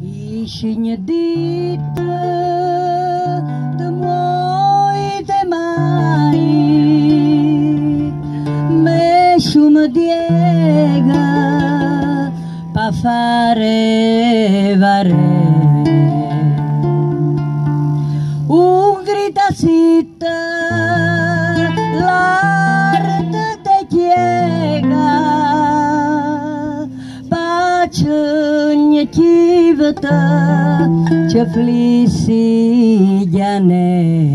Ishinya dita temoi temai me shuma diega pa fare vare un grita zitta l'arte te chiega pace chivata ce flisi giane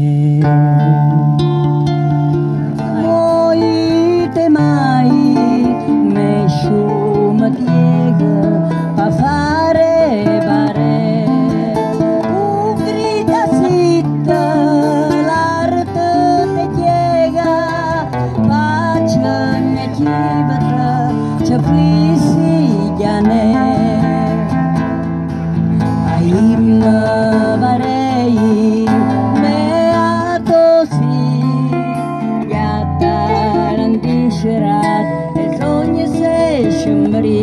moi te mai me shuma diega pa fare bare un grita zitta l'arte te chiega pace chivata ce flisi giane Inna varei me atosi yataran disherat e sogni se shumri